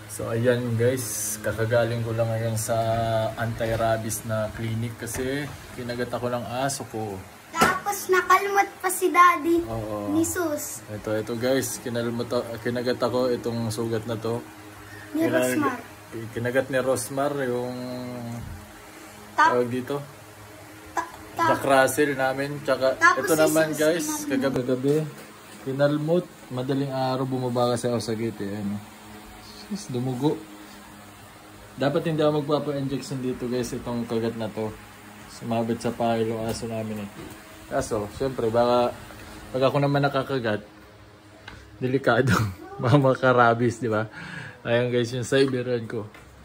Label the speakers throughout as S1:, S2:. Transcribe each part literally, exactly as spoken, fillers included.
S1: So ayan guys, kakagaling ko lang ngayon sa anti-rabies na clinic kasi kinagat ako ng aso ko.
S2: Tapos nakalmot pa si Daddy.
S1: Oo.
S2: Ni Sus.
S1: Ito, ito guys, kinalmot, kinagat ako itong sugat na to.
S2: Ni
S1: Kinag
S2: Rosmar.
S1: Kinagat ni Rosmar yung
S2: Ta
S1: tawag dito.
S2: ta ta
S1: Jack Russell namin. Tsaka
S2: Tapos
S1: ito
S2: si
S1: naman
S2: Sus,
S1: guys,
S2: kinalmot.
S1: kagabi, kinalmot. Madaling araw bumaba kasi ako sa gate eh. Ano. Sus, dumugo. Dapat hindi ako magpapa-injection dito guys, itong kagat na to. Sumabit sa pahil yung aso namin eh. Kaso, syempre, baka pag ako naman nakakagat, delikado. Baka makarabis, di ba? Ayan guys, yung Siberian ko.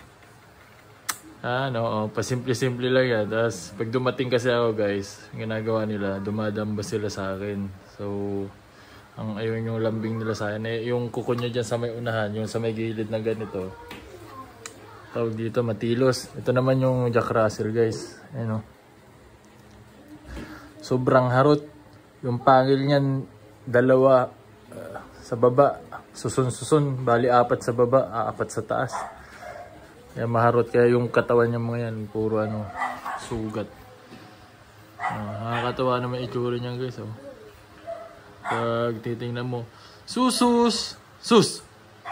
S1: Ano, oh, pasimple-simple lang yan. Tapos, pag dumating kasi ako guys, ginagawa nila, dumadamba sila sa akin. So, ang ayun yung lambing nila sa akin. Eh, yung kuko nyo dyan sa may unahan, yung sa may gilid na ganito. Tawag dito, matilos. Ito naman yung Jack Russell guys. Ayan o. Sobrang harot. Yung pangil niyan, dalawa uh, sa baba. Susun-susun. Bali, apat sa baba, uh, apat sa taas. Kaya maharot. Kaya yung katawan niya mga yan, puro ano, sugat. Uh, nakakatawa naman itsura niya guys. Oh. Pag titingnan mo, susus! Sus!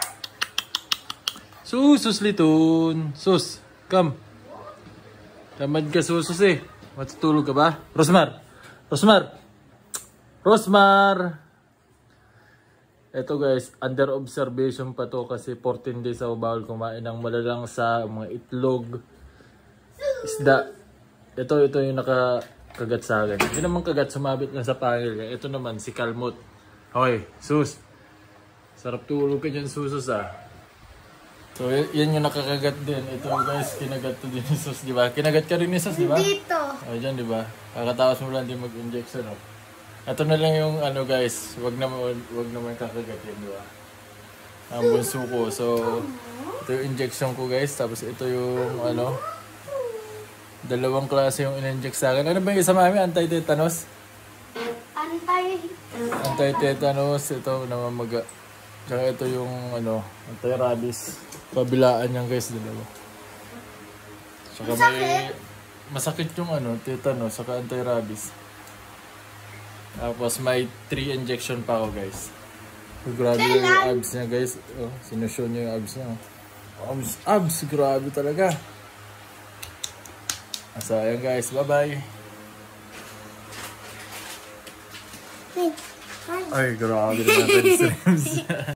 S1: Susus litun! Sus! Come! Tamad ka susus eh. Matutulog ka ba? Rosmar! Rosmar! Rosmar! Ito guys, under observation pa to kasi fourteen days ako bawal kumain ng malalang sa mga itlog, isda. Ito, ito yung nakakagat sa akin. Hindi naman kagat, sumabit lang sa pangil. Ito naman, si Kalmot. Hoy, sus! Sarap tulog ka dyan, susus ah. So, yan yung nakakagat din. Ito guys, kinagat to din ni Sus, di ba? Kinagat ka rin ni Sus, di ba?
S2: Dito.
S1: O, dyan, di ba? Kakatawas mo lang din mag-injection, oh. Ito na lang yung ano guys, wag naman, wag naman kakagat yan, di ba? Ang bunso ko. So, ito yung injection ko guys. Tapos ito yung ano, dalawang klase yung in-inject sa akin. Ano ba yung isa mami? Anti-tetanus?
S2: Antay.
S1: Anti-tetanus. Ito, namamaga. Tsaka ito yung ano, anti-rabies. Pabilaan yan guys, dalawa. Tsaka may masakit yung ano, tetanus, saka anti-rabies. Tapos may three injection pa ako guys. So, grabe yung abs niya guys. Oh, sinushow niya yung abs niya. Oh. Abs, abs, grabe talaga. So ayan guys, bye bye. Ay, grabe naman red streams.